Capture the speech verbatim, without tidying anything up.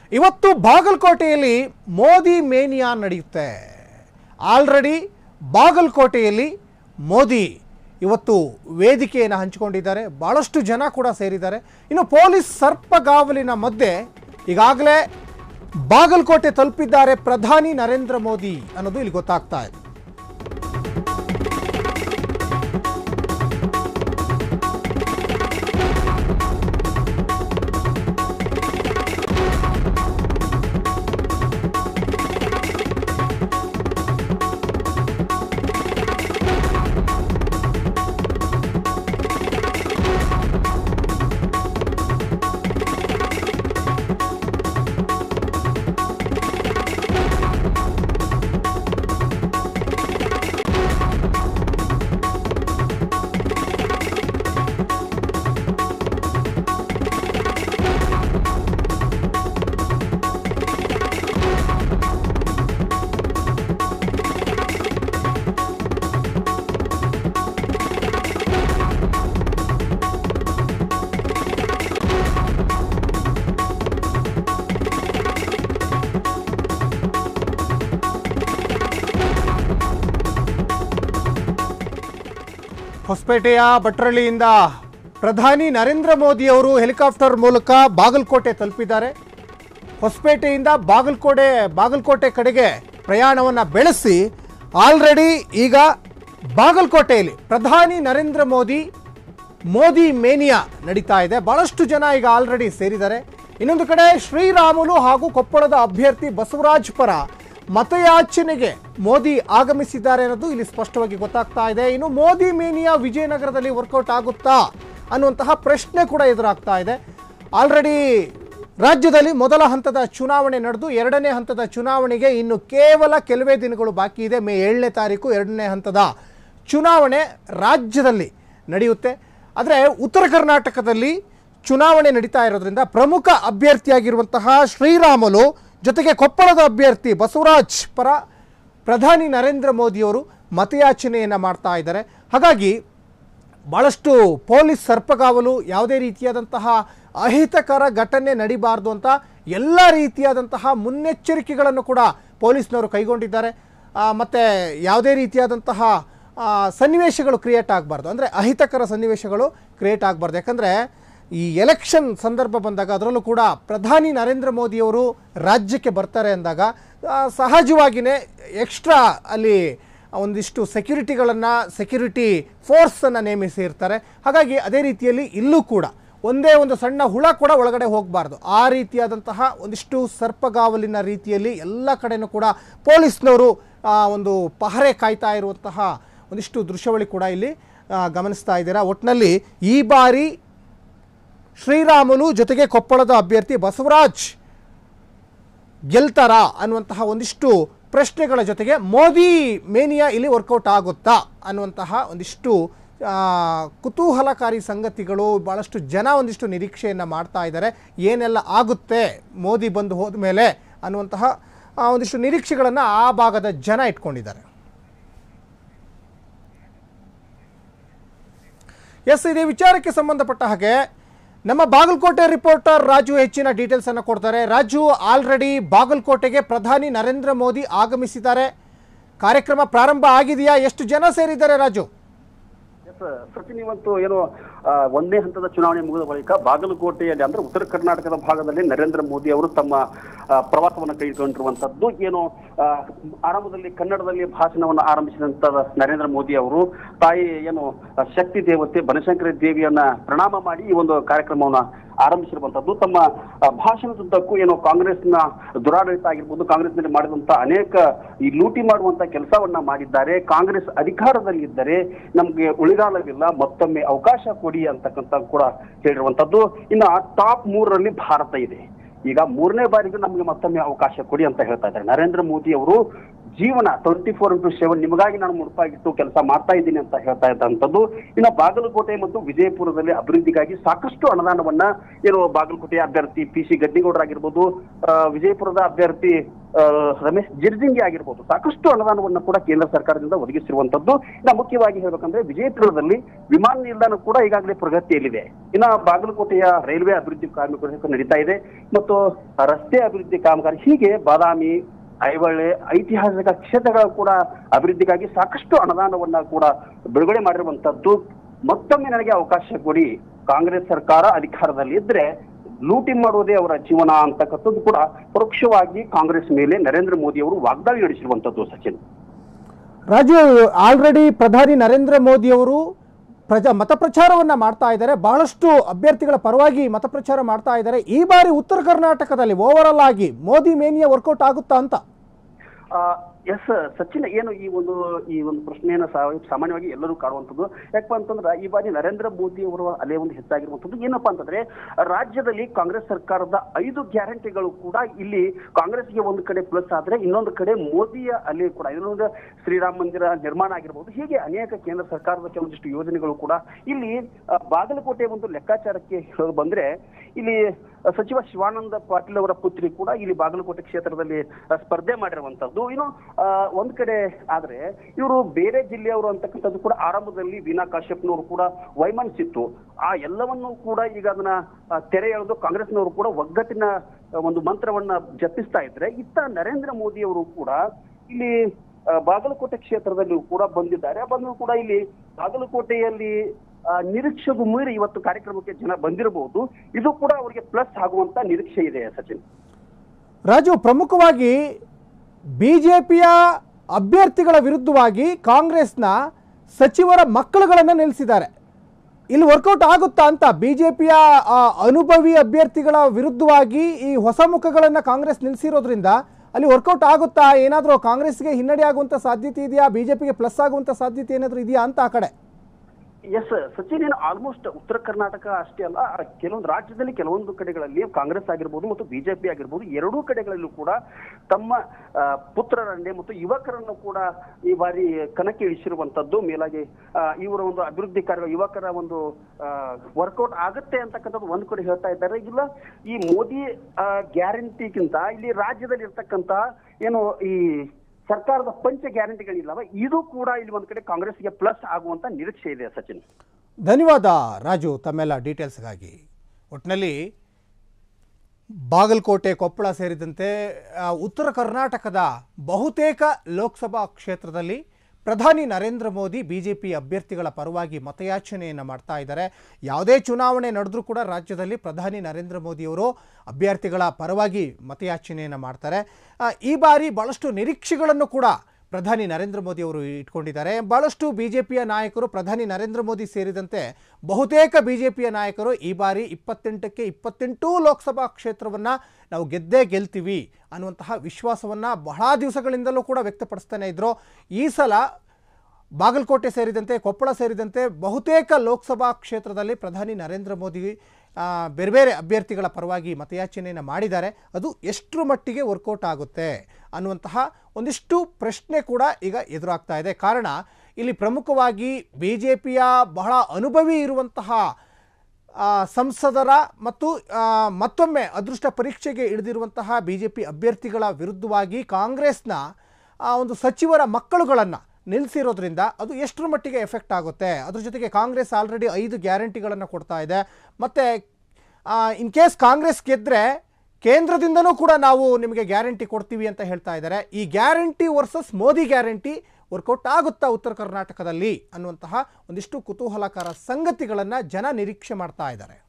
ಇವತ್ತು ಬಾಗಲಕೋಟೆಯಲ್ಲಿ ಮೋದಿ ಮೇನಿಯಾ ನಡೆಯುತ್ತೆ. ಆಲ್ರೆಡಿ ಬಾಗಲಕೋಟೆಯಲ್ಲಿ ಮೋದಿ ಇವತ್ತು ವೇದಿಕೆಯನ್ನು ಹಂಚಿಕೊಂಡಿದ್ದಾರೆ. ಭಾಳಷ್ಟು ಜನ ಕೂಡ ಸೇರಿದ್ದಾರೆ. ಇನ್ನು ಪೊಲೀಸ್ ಸರ್ಪಗಾವಲಿನ ಮಧ್ಯೆ ಈಗಾಗಲೇ ಬಾಗಲಕೋಟೆ ತಲುಪಿದ್ದಾರೆ ಪ್ರಧಾನಿ ನರೇಂದ್ರ ಮೋದಿ ಅನ್ನೋದು ಇಲ್ಲಿ ಗೊತ್ತಾಗ್ತಾ ಇದೆ. ಹೊಸಪೇಟೆಯ ಭಟ್ರಳ್ಳಿಯಿಂದ ಪ್ರಧಾನಿ ನರೇಂದ್ರ ಮೋದಿ ಅವರು ಹೆಲಿಕಾಪ್ಟರ್ ಮೂಲಕ ಬಾಗಲಕೋಟೆ ತಲುಪಿದ್ದಾರೆ. ಹೊಸಪೇಟೆಯಿಂದ ಬಾಗಲಕೋಟೆ ಬಾಗಲಕೋಟೆ ಕಡೆಗೆ ಪ್ರಯಾಣವನ್ನು ಬೆಳೆಸಿ ಆಲ್ರೆಡಿ ಈಗ ಬಾಗಲಕೋಟೆಯಲ್ಲಿ ಪ್ರಧಾನಿ ನರೇಂದ್ರ ಮೋದಿ ಮೋದಿ ಮೇನಿಯಾ ನಡೀತಾ ಇದೆ. ಭಾಳಷ್ಟು ಜನ ಈಗ ಆಲ್ರೆಡಿ ಸೇರಿದ್ದಾರೆ. ಇನ್ನೊಂದು ಕಡೆ ಶ್ರೀರಾಮುಲು ಹಾಗೂ ಕೊಪ್ಪಳದ ಅಭ್ಯರ್ಥಿ ಬಸವರಾಜ್ ಪರ ಮತಯಾಚನೆಗೆ ಮೋದಿ ಆಗಮಿಸಿದ್ದಾರೆ ಅನ್ನೋದು ಇಲ್ಲಿ ಸ್ಪಷ್ಟವಾಗಿ ಗೊತ್ತಾಗ್ತಾ ಇದೆ. ಇನ್ನು ಮೋದಿ ಮೇನಿಯಾ ವಿಜಯನಗರದಲ್ಲಿ ವರ್ಕೌಟ್ ಆಗುತ್ತಾ ಅನ್ನುವಂತಹ ಪ್ರಶ್ನೆ ಕೂಡ ಎದುರಾಗ್ತಾ ಇದೆ. ಆಲ್ರೆಡಿ ರಾಜ್ಯದಲ್ಲಿ ಮೊದಲ ಹಂತದ ಚುನಾವಣೆ ನಡೆದು ಎರಡನೇ ಹಂತದ ಚುನಾವಣೆಗೆ ಇನ್ನು ಕೇವಲ ಕೆಲವೇ ದಿನಗಳು ಬಾಕಿ ಇದೆ. ಮೇ ಏಳನೇ ತಾರೀಕು ಎರಡನೇ ಹಂತದ ಚುನಾವಣೆ ರಾಜ್ಯದಲ್ಲಿ ನಡೆಯುತ್ತೆ. ಆದರೆ ಉತ್ತರ ಕರ್ನಾಟಕದಲ್ಲಿ ಚುನಾವಣೆ ನಡೀತಾ ಇರೋದ್ರಿಂದ ಪ್ರಮುಖ ಅಭ್ಯರ್ಥಿಯಾಗಿರುವಂತಹ ಶ್ರೀರಾಮುಲು ಜೊತೆಗೆ ಕೊಪ್ಪಳದ ಅಭ್ಯರ್ಥಿ ಬಸವರಾಜ್ ಪರ ಪ್ರಧಾನಿ ನರೇಂದ್ರ ಮೋದಿಯವರು ಮತಯಾಚನೆಯನ್ನು ಮಾಡ್ತಾ ಇದ್ದಾರೆ. ಹಾಗಾಗಿ ಭಾಳಷ್ಟು ಪೊಲೀಸ್ ಸರ್ಪಗಾವಲು, ಯಾವುದೇ ರೀತಿಯಾದಂತಹ ಅಹಿತಕರ ಘಟನೆ ನಡಿಬಾರ್ದು ಅಂತ ಎಲ್ಲ ರೀತಿಯಾದಂತಹ ಮುನ್ನೆಚ್ಚರಿಕೆಗಳನ್ನು ಕೂಡ ಪೊಲೀಸ್ನವರು ಕೈಗೊಂಡಿದ್ದಾರೆ. ಮತ್ತು ಯಾವುದೇ ರೀತಿಯಾದಂತಹ ಸನ್ನಿವೇಶಗಳು ಕ್ರಿಯೇಟ್ ಆಗಬಾರ್ದು, ಅಂದರೆ ಅಹಿತಕರ ಸನ್ನಿವೇಶಗಳು ಕ್ರಿಯೇಟ್ ಆಗಬಾರ್ದು. ಯಾಕಂದರೆ ಈ ಎಲೆಕ್ಷನ್ ಸಂದರ್ಭ ಬಂದಾಗ ಅದರಲ್ಲೂ ಕೂಡ ಪ್ರಧಾನಿ ನರೇಂದ್ರ ಮೋದಿಯವರು ರಾಜ್ಯಕ್ಕೆ ಬರ್ತಾರೆ ಅಂದಾಗ ಸಹಜವಾಗಿಯೇ ಎಕ್ಸ್ಟ್ರಾ ಅಲ್ಲಿ ಒಂದಿಷ್ಟು ಸೆಕ್ಯೂರಿಟಿಗಳನ್ನು ಸೆಕ್ಯೂರಿಟಿ ಫೋರ್ಸನ್ನು ನೇಮಿಸಿ ಇರ್ತಾರೆ. ಹಾಗಾಗಿ ಅದೇ ರೀತಿಯಲ್ಲಿ ಇಲ್ಲೂ ಕೂಡ ಒಂದೇ ಒಂದು ಸಣ್ಣ ಹುಳ ಕೂಡ ಒಳಗಡೆ ಹೋಗಬಾರ್ದು. ಆ ರೀತಿಯಾದಂತಹ ಒಂದಿಷ್ಟು ಸರ್ಪಗಾವಲಿನ ರೀತಿಯಲ್ಲಿ ಎಲ್ಲ ಕಡೆಯೂ ಕೂಡ ಪೊಲೀಸ್ನವರು ಒಂದು ಪಹರೆ ಕಾಯ್ತಾ ಇರುವಂತಹ ಒಂದಿಷ್ಟು ದೃಶ್ಯಾವಳಿ ಕೂಡ ಇಲ್ಲಿ ಗಮನಿಸ್ತಾ ಇದ್ದೀರಾ. ಒಟ್ಟಿನಲ್ಲಿ ಈ ಬಾರಿ ಶ್ರೀರಾಮುಲು ಜೊತೆಗೆ ಕೊಪ್ಪಳದ ಅಭ್ಯರ್ಥಿ ಬಸವರಾಜ್ ಗೆಲ್ತಾರಾ ಅನ್ನುವಂತಹ ಒಂದಿಷ್ಟು ಪ್ರಶ್ನೆಗಳ ಜೊತೆಗೆ ಮೋದಿ ಮೇನಿಯಾ ಇಲ್ಲಿ ವರ್ಕೌಟ್ ಆಗುತ್ತಾ ಅನ್ನುವಂತಹ ಒಂದಿಷ್ಟು ಕುತೂಹಲಕಾರಿ ಸಂಗತಿಗಳು ಭಾಳಷ್ಟು ಜನ ಒಂದಿಷ್ಟು ನಿರೀಕ್ಷೆಯನ್ನು ಮಾಡ್ತಾ ಇದ್ದಾರೆ. ಏನೆಲ್ಲ ಆಗುತ್ತೆ ಮೋದಿ ಬಂದು ಹೋದ ಮೇಲೆ ಅನ್ನುವಂತಹ ಒಂದಿಷ್ಟು ನಿರೀಕ್ಷೆಗಳನ್ನು ಆ ಭಾಗದ ಜನ ಇಟ್ಕೊಂಡಿದ್ದಾರೆ. ಎಸ್, ಇದೇ ವಿಚಾರಕ್ಕೆ ಸಂಬಂಧಪಟ್ಟ ಹಾಗೆ ನಮ್ಮ ಬಾಗಲಕೋಟೆ ರಿಪೋರ್ಟರ್ ರಾಜು ಹೆಚ್ಚಿನ ಡೀಟೇಲ್ಸ್ ಅನ್ನು ಕೊಡ್ತಾರೆ. ರಾಜು, ಆಲ್ರೆಡಿ ಬಾಗಲಕೋಟೆಗೆ ಪ್ರಧಾನಿ ನರೇಂದ್ರ ಮೋದಿ ಆಗಮಿಸಿದ್ದಾರೆ. ಕಾರ್ಯಕ್ರಮ ಪ್ರಾರಂಭ ಆಗಿದೆಯಾ? ಎಷ್ಟು ಜನ ಸೇರಿದ್ದಾರೆ ರಾಜು? ಸಚಿನ್, ಇವತ್ತು ಏನು ಒಂದೇ ಹಂತದ ಚುನಾವಣೆ ಮುಗಿದ ಬಳಿಕ ಬಾಗಲಕೋಟೆಯಲ್ಲಿ ಅಂದ್ರೆ ಉತ್ತರ ಕರ್ನಾಟಕದ ಭಾಗದಲ್ಲಿ ನರೇಂದ್ರ ಮೋದಿ ಅವರು ತಮ್ಮ ಪ್ರವಾಸವನ್ನು ಕೈಗೊಂಡಿರುವಂತದ್ದು. ಏನು ಆರಂಭದಲ್ಲಿ ಕನ್ನಡದಲ್ಲಿ ಭಾಷಣವನ್ನು ಆರಂಭಿಸಿದಂತ ನರೇಂದ್ರ ಮೋದಿ ಅವರು ತಾಯಿ ಏನು ಶಕ್ತಿ ದೇವತೆ ಬನಶಂಕರಿ ದೇವಿಯನ್ನ ಪ್ರಣಾಮ ಮಾಡಿ ಈ ಒಂದು ಕಾರ್ಯಕ್ರಮವನ್ನ ಆರಂಭಿಸಿರುವಂತದ್ದು. ತಮ್ಮ ಭಾಷಣದುದ್ದಕ್ಕೂ ಏನು ಕಾಂಗ್ರೆಸ್ನ ದುರಾಡಳಿತ ಆಗಿರ್ಬೋದು, ಕಾಂಗ್ರೆಸ್ನಲ್ಲಿ ಮಾಡಿದಂತ ಅನೇಕ ಈ ಲೂಟಿ ಮಾಡುವಂತ ಕೆಲಸವನ್ನ ಮಾಡಿದ್ದಾರೆ. ಕಾಂಗ್ರೆಸ್ ಅಧಿಕಾರದಲ್ಲಿದ್ದರೆ ನಮ್ಗೆ ಉಳಿಗಾಲವಿಲ್ಲ, ಮತ್ತೊಮ್ಮೆ ಅವಕಾಶ ಕೊಡಿ ಅಂತಕ್ಕಂಥ ಕೂಡ ಹೇಳಿರುವಂತದ್ದು. ಇನ್ನು ಟಾಪ್ ಮೂರರಲ್ಲಿ ಭಾರತ ಇದೆ. ಈಗ ಮೂರನೇ ಬಾರಿಗೂ ನಮ್ಗೆ ಮತ್ತೊಮ್ಮೆ ಅವಕಾಶ ಕೊಡಿ ಅಂತ ಹೇಳ್ತಾ ಇದ್ದಾರೆ ನರೇಂದ್ರ ಮೋದಿ ಅವರು. ಜೀವನ ಟ್ವೆಂಟಿ ಫೋರ್ ಇಂಟು ಸೆವೆನ್ ನಿಮಗಾಗಿ ನಾನು ಮುಡುಪಾಗಿಟ್ಟು ಕೆಲಸ ಮಾಡ್ತಾ ಇದ್ದೀನಿ ಅಂತ ಹೇಳ್ತಾ ಇದ್ದಂಥದ್ದು. ಇನ್ನು ಬಾಗಲಕೋಟೆ ಮತ್ತು ವಿಜಯಪುರದಲ್ಲಿ ಅಭಿವೃದ್ಧಿಗಾಗಿ ಸಾಕಷ್ಟು ಅನುದಾನವನ್ನ ಏನು ಬಾಗಲಕೋಟೆಯ ಅಭ್ಯರ್ಥಿ ಪಿ ಸಿ ಗದ್ದಿಗೌಡರಾಗಿರ್ಬೋದು, ವಿಜಯಪುರದ ಅಭ್ಯರ್ಥಿ ರಮೇಶ್ ಜಿರ್ಜಿಂಗಿ ಆಗಿರ್ಬೋದು ಸಾಕಷ್ಟು ಅನುದಾನವನ್ನು ಕೂಡ ಕೇಂದ್ರ ಸರ್ಕಾರದಿಂದ ಒದಗಿಸಿರುವಂತದ್ದು. ಇನ್ನು ಮುಖ್ಯವಾಗಿ ಹೇಳ್ಬೇಕಂದ್ರೆ ವಿಜಯಪುರದಲ್ಲಿ ವಿಮಾನ ನಿಲ್ದಾಣ ಕೂಡ ಈಗಾಗಲೇ ಪ್ರಗತಿಯಲ್ಲಿದೆ. ಇನ್ನು ಬಾಗಲಕೋಟೆಯ ರೈಲ್ವೆ ಅಭಿವೃದ್ಧಿ ಕಾಮಗಾರಿ ನಡೀತಾ ಇದೆ ಮತ್ತು ರಸ್ತೆ ಅಭಿವೃದ್ಧಿ ಕಾಮಗಾರಿ, ಹೀಗೆ ಬಾದಾಮಿ, ಐಹೊಳೆ ಐತಿಹಾಸಿಕ ಕ್ಷೇತ್ರಗಳ ಕೂಡ ಅಭಿವೃದ್ಧಿಗಾಗಿ ಸಾಕಷ್ಟು ಅನುದಾನವನ್ನ ಕೂಡ ಬಿಡುಗಡೆ ಮಾಡಿರುವಂತದ್ದು. ಮತ್ತೊಮ್ಮೆ ನನಗೆ ಅವಕಾಶ ಕೊಡಿ, ಕಾಂಗ್ರೆಸ್ ಸರ್ಕಾರ ಅಧಿಕಾರದಲ್ಲಿ ಇದ್ರೆ ಲೂಟಿ ಮಾಡುವುದೇ ಅವರ ಜೀವನ ಅಂತಕ್ಕಂಥದ್ದು ಕೂಡ ಪರೋಕ್ಷವಾಗಿ ಕಾಂಗ್ರೆಸ್ ಮೇಲೆ ನರೇಂದ್ರ ಮೋದಿ ಅವರು ವಾಗ್ದಾಳಿ ನಡೆಸಿರುವಂತದ್ದು. ಸಚಿನ್ ರಾಜು, ಆಲ್ರೆಡಿ ಪ್ರಧಾನಿ ನರೇಂದ್ರ ಮೋದಿ ಅವರು ಪ್ರಜಾ ಮತ ಪ್ರಚಾರವನ್ನ ಮಾಡ್ತಾ ಇದ್ದಾರೆ, ಬಹಳಷ್ಟು ಅಭ್ಯರ್ಥಿಗಳ ಪರವಾಗಿ ಮತ ಪ್ರಚಾರ ಮಾಡ್ತಾ ಇದ್ದಾರೆ. ಈ ಬಾರಿ ಉತ್ತರ ಕರ್ನಾಟಕದಲ್ಲಿ ಓವರ್ ಆಲ್ ಆಗಿ ಮೋದಿ ಮೇನಿಯಾ ವರ್ಕೌಟ್ ಆಗುತ್ತಾ ಅಂತ? ಎಸ್ ಸಚಿನ್, ಏನು ಈ ಒಂದು ಈ ಒಂದು ಪ್ರಶ್ನೆಯನ್ನು ಸಾಮಾನ್ಯವಾಗಿ ಎಲ್ಲರೂ ಕಾಡುವಂಥದ್ದು. ಯಾಕಪ್ಪ ಅಂತಂದ್ರೆ ಈ ಬಾರಿ ನರೇಂದ್ರ ಮೋದಿ ಅವರ ಅಲೆ ಒಂದು ಹೆಚ್ಚಾಗಿರುವಂಥದ್ದು. ಏನಪ್ಪಾ ಅಂತಂದ್ರೆ ರಾಜ್ಯದಲ್ಲಿ ಕಾಂಗ್ರೆಸ್ ಸರ್ಕಾರದ ಐದು ಗ್ಯಾರಂಟಿಗಳು ಕೂಡ ಇಲ್ಲಿ ಕಾಂಗ್ರೆಸ್ಗೆ ಒಂದು ಕಡೆ ಪ್ಲಸ್ ಆದ್ರೆ ಇನ್ನೊಂದು ಕಡೆ ಮೋದಿಯ ಅಲೆ ಕೂಡ, ಇನ್ನೊಂದು ಶ್ರೀರಾಮ ಮಂದಿರ ನಿರ್ಮಾಣ ಆಗಿರ್ಬೋದು, ಹೀಗೆ ಅನೇಕ ಕೇಂದ್ರ ಸರ್ಕಾರದ ಕೆಲವೊಂದಿಷ್ಟು ಯೋಜನೆಗಳು ಕೂಡ ಇಲ್ಲಿ ಬಾಗಲಕೋಟೆ ಒಂದು ಲೆಕ್ಕಾಚಾರಕ್ಕೆ ಬಂದ್ರೆ ಇಲ್ಲಿ ಸಚಿವ ಶಿವಾನಂದ ಪಾಟೀಲ್ ಅವರ ಪುತ್ರಿ ಕೂಡ ಇಲ್ಲಿ ಬಾಗಲಕೋಟೆ ಕ್ಷೇತ್ರದಲ್ಲಿ ಸ್ಪರ್ಧೆ ಮಾಡಿರುವಂತದ್ದು. ಇನ್ನು ಒಂದ್ ಕಡೆ ಆದ್ರೆ ಇವರು ಬೇರೆ ಜಿಲ್ಲೆಯವರು ಅಂತಕ್ಕಂಥದ್ದು ಕೂಡ ಆರಂಭದಲ್ಲಿ ವೀಣಾ ಕಾಶ್ಯಪ್ನವರು ಕೂಡ ವೈಮನಸ್ಸಿತ್ತು. ಆ ಎಲ್ಲವನ್ನೂ ಕೂಡ ಈಗ ಅದನ್ನ ತೆರೆ ಎಳೆದು ಕಾಂಗ್ರೆಸ್ನವರು ಕೂಡ ಒಗ್ಗಟ್ಟಿನ ಒಂದು ಮಂತ್ರವನ್ನ ಜಪಿಸ್ತಾ ಇದ್ರೆ, ಇತ್ತ ನರೇಂದ್ರ ಮೋದಿ ಅವರು ಕೂಡ ಇಲ್ಲಿ ಬಾಗಲಕೋಟೆ ಕ್ಷೇತ್ರದಲ್ಲಿ ಕೂಡ ಬಂದಿದ್ದಾರೆ. ಬಂದು ಕೂಡ ಇಲ್ಲಿ ಬಾಗಲಕೋಟೆಯಲ್ಲಿ ನಿರೀಕ್ಷೆಗೂ ಮೀರಿ ಇವತ್ತು ಕಾರ್ಯಕ್ರಮಕ್ಕೆ ಜನ ಬಂದಿರಬಹುದು. ಇದು ಕೂಡ ಅವರಿಗೆ ಪ್ಲಸ್ ಆಗುವಂತ ನಿರೀಕ್ಷೆ ಇದೆ. ಸಚಿನ್ ರಾಜು, ಪ್ರಮುಖವಾಗಿ ಬಿಜೆಪಿಯ ಅಭ್ಯರ್ಥಿಗಳ ವಿರುದ್ಧವಾಗಿ ಕಾಂಗ್ರೆಸ್ನ ಸಚಿವರ ಮಕ್ಕಳುಗಳನ್ನು ನಿಲ್ಲಿಸಿದ್ದಾರೆ. ಇಲ್ಲಿ ವರ್ಕೌಟ್ ಆಗುತ್ತಾ ಅಂತ? ಬಿಜೆಪಿಯ ಅನುಭವಿ ಅಭ್ಯರ್ಥಿಗಳ ವಿರುದ್ಧವಾಗಿ ಈ ಹೊಸ ಮುಖಗಳನ್ನು ಕಾಂಗ್ರೆಸ್ ನಿಲ್ಲಿಸಿರೋದ್ರಿಂದ ಅಲ್ಲಿ ವರ್ಕೌಟ್ ಆಗುತ್ತಾ? ಏನಾದರೂ ಕಾಂಗ್ರೆಸ್ಗೆ ಹಿನ್ನಡೆ ಆಗುವಂತ ಸಾಧ್ಯತೆ ಇದೆಯಾ? ಬಿಜೆಪಿಗೆ ಪ್ಲಸ್ ಆಗುವಂತ ಸಾಧ್ಯತೆ ಏನಾದರೂ ಇದೆಯಾ ಅಂತ ಆ ಕಡೆ? ಎಸ್ ಸಚಿನ್, ಏನು ಆಲ್ಮೋಸ್ಟ್ ಉತ್ತರ ಕರ್ನಾಟಕ ಅಷ್ಟೇ ಅಲ್ಲ, ಕೆಲವೊಂದು ರಾಜ್ಯದಲ್ಲಿ ಕೆಲವೊಂದು ಕಡೆಗಳಲ್ಲಿ ಕಾಂಗ್ರೆಸ್ ಆಗಿರ್ಬೋದು ಮತ್ತು ಬಿಜೆಪಿ ಆಗಿರ್ಬೋದು ಎರಡೂ ಕಡೆಗಳಲ್ಲೂ ಕೂಡ ತಮ್ಮ ಪುತ್ರರನ್ನೇ ಮತ್ತು ಯುವಕರನ್ನು ಕೂಡ ಈ ಬಾರಿ ಕಣಕ್ಕೆ ಇಳಿಸಿರುವಂತದ್ದು. ಮೇಲಾಗಿ ಇವರ ಒಂದು ಅಭಿವೃದ್ಧಿ ಕಾರ್ಯ ಯುವಕರ ಒಂದು ವರ್ಕೌಟ್ ಆಗುತ್ತೆ ಅಂತಕ್ಕಂಥದ್ದು ಒಂದ್ ಕಡೆ ಹೇಳ್ತಾ ಇದ್ದಾರೆ. ಇಲ್ಲ ಈ ಮೋದಿ ಗ್ಯಾರಂಟಿಗಿಂತ ಇಲ್ಲಿ ರಾಜ್ಯದಲ್ಲಿ ಇರ್ತಕ್ಕಂಥ ಏನು ಈ ಸರ್ಕಾರದ ಪಂಚ ಗ್ಯಾರಂಟಿಗಳಿಲ್ಲವ, ಇದು ಕೂಡ ಇಲ್ಲಿ ಒಂದ್ ಕಡೆ ಕಾಂಗ್ರೆಸ್ಗೆ ಪ್ಲಸ್ ಆಗುವಂತ ನಿರೀಕ್ಷೆ ಇದೆ. ಸಚಿನ್ ಧನ್ಯವಾದ ರಾಜು ತಮ್ಮೆಲ್ಲ ಡೀಟೇಲ್ಸ್ಗಾಗಿ. ಒಟ್ಟಿನಲ್ಲಿ ಬಾಗಲಕೋಟೆ, ಕೊಪ್ಪಳ ಸೇರಿದಂತೆ ಉತ್ತರ ಕರ್ನಾಟಕದ ಬಹುತೇಕ ಲೋಕಸಭಾ ಕ್ಷೇತ್ರದಲ್ಲಿ ಪ್ರಧಾನಿ ನರೇಂದ್ರ ಮೋದಿ ಬಿಜೆಪಿ ಅಭ್ಯರ್ಥಿಗಳ ಪರವಾಗಿ ಮತಯಾಚನೆಯನ್ನು ಮಾಡ್ತಾ ಇದ್ದಾರೆ. ಯಾವುದೇ ಚುನಾವಣೆ ನಡೆದರೂ ಕೂಡ ರಾಜ್ಯದಲ್ಲಿ ಪ್ರಧಾನಿ ನರೇಂದ್ರ ಮೋದಿಯವರು ಅಭ್ಯರ್ಥಿಗಳ ಪರವಾಗಿ ಮತಯಾಚನೆಯನ್ನು ಮಾಡ್ತಾರೆ. ಈ ಬಾರಿ ಭಾಳಷ್ಟು ನಿರೀಕ್ಷೆಗಳನ್ನು ಕೂಡ ಪ್ರಧಾನಿ ನರೇಂದ್ರ ಮೋದಿ ಅವರು ಇಟ್ಕೊಂಡಿದ್ದಾರೆ. ಭಾಳಷ್ಟು ಬಿಜೆಪಿಯ ನಾಯಕರು, ಪ್ರಧಾನಿ ನರೇಂದ್ರ ಮೋದಿ ಸೇರಿದಂತೆ ಬಹುತೇಕ ಬಿಜೆಪಿಯ ನಾಯಕರು ಈ ಬಾರಿ ಇಪ್ಪತ್ತೆಂಟಕ್ಕೆ ಇಪ್ಪತ್ತೆಂಟು ಲೋಕಸಭಾ ಕ್ಷೇತ್ರವನ್ನು ನಾವು ಗೆದ್ದೇ ಗೆಲ್ತೀವಿ ಅನ್ನುವಂತಹ ವಿಶ್ವಾಸವನ್ನು ಬಹಳ ದಿವಸಗಳಿಂದಲೂ ಕೂಡ ವ್ಯಕ್ತಪಡಿಸ್ತಾನೆ ಇದ್ರು. ಈ ಸಲ ಬಾಗಲಕೋಟೆ ಸೇರಿದಂತೆ ಕೊಪ್ಪಳ ಸೇರಿದಂತೆ ಬಹುತೇಕ ಲೋಕಸಭಾ ಕ್ಷೇತ್ರದಲ್ಲಿ ಪ್ರಧಾನಿ ನರೇಂದ್ರ ಮೋದಿ ಬೇರೆ ಬೇರೆ ಅಭ್ಯರ್ಥಿಗಳ ಪರವಾಗಿ ಮತಯಾಚನೆಯನ್ನು ಮಾಡಿದ್ದಾರೆ. ಅದು ಎಷ್ಟರ ಮಟ್ಟಿಗೆ ವರ್ಕೌಟ್ ಆಗುತ್ತೆ ಅನ್ನುವಂತಹ ಒಂದಿಷ್ಟು ಪ್ರಶ್ನೆ ಕೂಡ ಈಗ ಎದುರಾಗ್ತಾ ಇದೆ. ಕಾರಣ ಇಲ್ಲಿ ಪ್ರಮುಖವಾಗಿ ಬಿ ಜೆ ಪಿಯ ಬಹಳ ಅನುಭವಿ ಇರುವಂತಹ ಸಂಸದರ ಮತ್ತು ಮತ್ತೊಮ್ಮೆ ಅದೃಷ್ಟ ಪರೀಕ್ಷೆಗೆ ಇಳಿದಿರುವಂತಹ ಬಿ ಜೆ ಪಿ ಅಭ್ಯರ್ಥಿಗಳ ವಿರುದ್ಧವಾಗಿ ಕಾಂಗ್ರೆಸ್ನ ಒಂದು ಸಚಿವರ ಮಕ್ಕಳುಗಳನ್ನು ನಿಲ್ಲಿಸಿರೋದ್ರಿಂದ ಅದು ಎಷ್ಟರ ಮಟ್ಟಿಗೆ ಎಫೆಕ್ಟ್ ಆಗುತ್ತೆ. ಅದ್ರ ಜೊತೆಗೆ ಕಾಂಗ್ರೆಸ್ ಆಲ್ರೆಡಿ ಐದು ಗ್ಯಾರಂಟಿಗಳನ್ನು ಕೊಡ್ತಾ ಇದೆ. ಮತ್ತು ಇನ್ ಕೇಸ್ ಕಾಂಗ್ರೆಸ್ ಗೆದ್ದರೆ ಕೇಂದ್ರದಿಂದನೂ ಕೂಡ ನಾವು ನಿಮಗೆ ಗ್ಯಾರಂಟಿ ಕೊಡ್ತೀವಿ ಅಂತ ಹೇಳ್ತಾ ಇದ್ದಾರೆ. ಈ guarantee versus Modi guarantee workout ಆಗುತ್ತಾ ಉತ್ತರ ಕರ್ನಾಟಕದಲ್ಲಿ ಅನ್ನುವಂತಹ ಒಂದಿಷ್ಟು ಕುತೂಹಲಕರ ಸಂಗತಿಗಳನ್ನು ಜನ ನಿರೀಕ್ಷೆ ಮಾಡ್ತಾ ಇದ್ದಾರೆ.